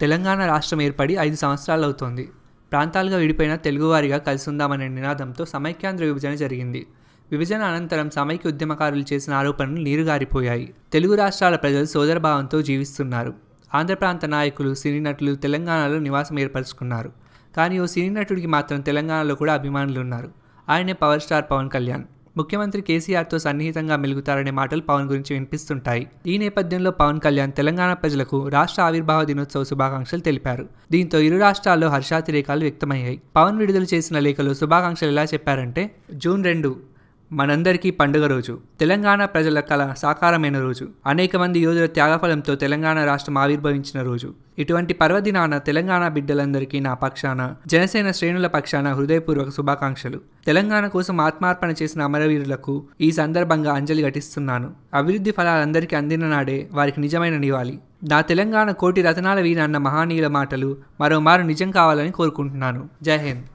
తెలంగాణ రాష్ట్రం ఏర్పడి 5 సంవత్సరాలవుతోంది. ప్రాంతాలుగా విడిపోయిన తెలుగువారిగా కలిసుందామనే నినాదంతో సమైక్యాంధ్ర విభజన జరిగింది. విభజన అనంతరం సమైక్య ఉద్యమకారులు చేసిన ఆరోపణలు నీరుగారిపోయాయి. తెలుగు రాష్ట్రాల ప్రజలు సోదరభావంతో జీవిస్తున్నారు. ఆంధ్ర ప్రాంత నాయకులు, సినీ నటులు తెలంగాణలో నివాసం ఏర్పరచుకున్నారు. కానీ ఓ సినీ నటుడికి మాత్రం తెలంగాణలో కూడా అభిమానులున్నారు. ఆయనే పవర్ స్టార్ పవన్ కళ్యాణ్. ముఖ్యమంత్రి కేసీఆర్తో సన్నిహితంగా మెలుగుతారనే మాటలు పవన్ గురించి వినిపిస్తుంటాయి. ఈ నేపథ్యంలో పవన్ కళ్యాణ్ తెలంగాణ ప్రజలకు రాష్ట్ర ఆవిర్భావ దినోత్సవ శుభాకాంక్షలు తెలిపారు. దీంతో ఇరు రాష్ట్రాల్లో హర్షాతిరేకాలు వ్యక్తమయ్యాయి. పవన్ విడుదల చేసిన లేఖలో శుభాకాంక్షలు ఎలా చెప్పారంటే, జూన్ 2 మనందరికీ పండుగ రోజు. తెలంగాణ ప్రజల కళ సాకారమైన రోజు. అనేక మంది యోధుల త్యాగఫలంతో తెలంగాణ రాష్ట్రం ఆవిర్భవించిన రోజు. ఇటువంటి పర్వదినాన తెలంగాణ బిడ్డలందరికీ నా పక్షాన, జనసేన శ్రేణుల పక్షాన హృదయపూర్వక శుభాకాంక్షలు. తెలంగాణ కోసం ఆత్మార్పణ చేసిన అమరవీరులకు ఈ సందర్భంగా అంజలి ఘటిస్తున్నాను. అభివృద్ధి ఫలాలందరికీ అందిన నాడే వారికి నిజమైన నివాళి. నా తెలంగాణ కోటి రతనాల వీణ అన్న మహానీయుల మాటలు మరోమారు నిజం కావాలని కోరుకుంటున్నాను. జై హింద్.